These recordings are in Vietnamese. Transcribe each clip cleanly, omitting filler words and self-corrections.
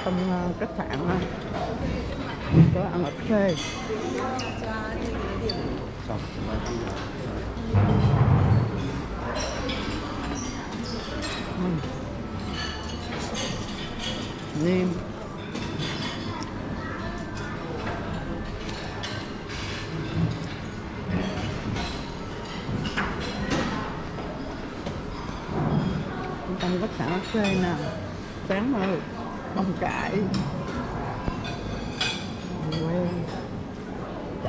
trong khách sạn có ăn ở buffet. Nem trong khách sạn buffet nè, sáng mơ bông cải quê chả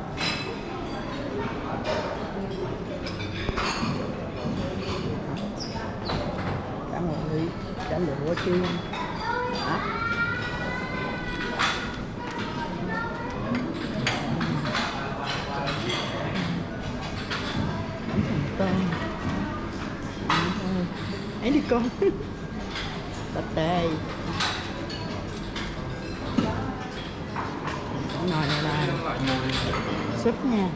cả một ly chả lụa chiên đó. Bánh thằng tôm ấy đi con. Tê nồi này là súp nha,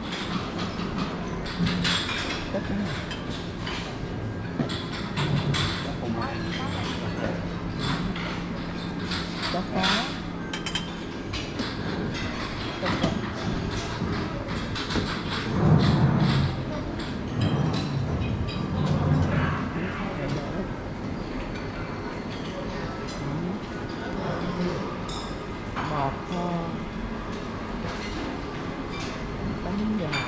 súp đó. Có cá, bọt kho, bánh gà,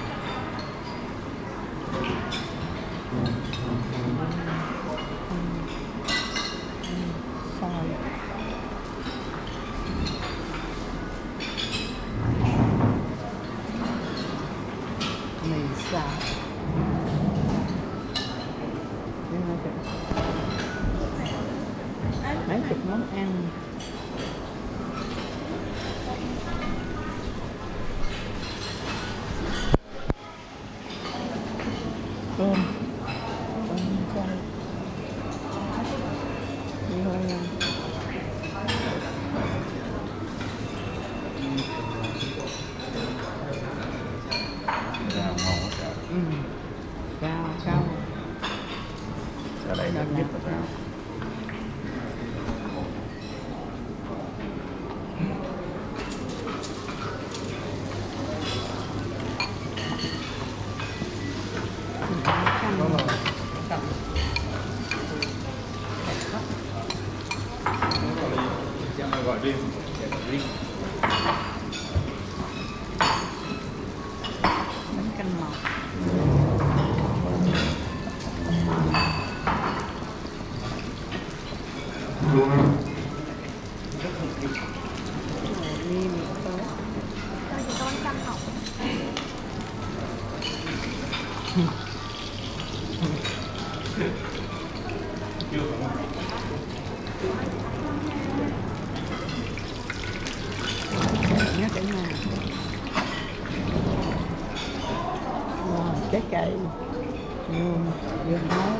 xoài, mì xào, mấy chục món ăn. Tôm chay đi thôi nha. Rau ngon quá trời. Cao Sao đây là nhất là rau. Gọi riêng, riêng. Bánh canh mọc, nem tôm. Tôi chỉ có bánh canh mọc. Nhớ cả nhà. Wow, trái cây, dưa hấu,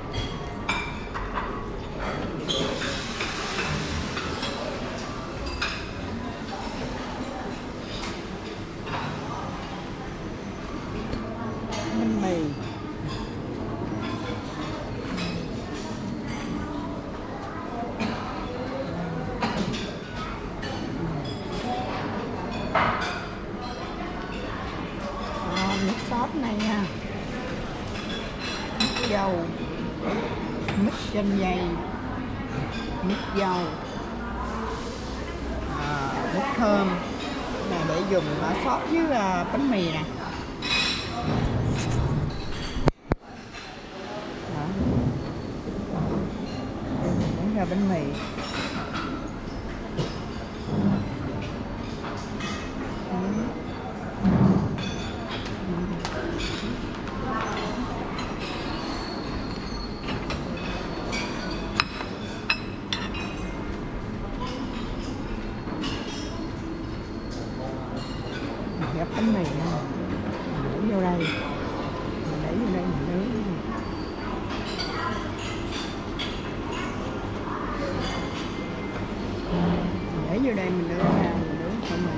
bánh mì, nước sốt này nha, mứt dâu, mứt chanh dây, mứt dâu, mứt thơm này để dùng ở sốt với bánh mì nè. Đó. Bánh ra bánh mì. Gấp bánh mì nha, mình để vô đây, mình nướng. Mình để vô đây mình nướng ra, mình nướng xong rồi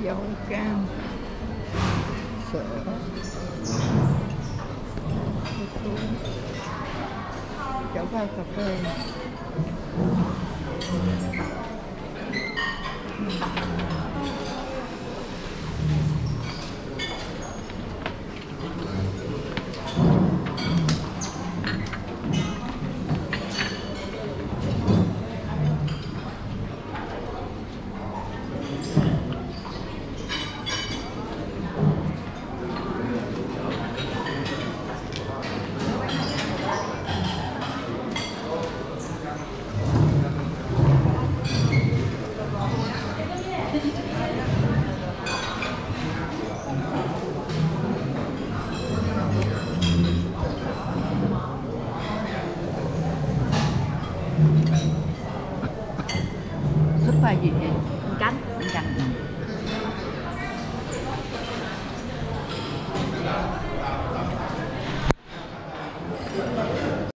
dầu cam, sữa, chảo pha cà phê. Súp là gì vậy? canh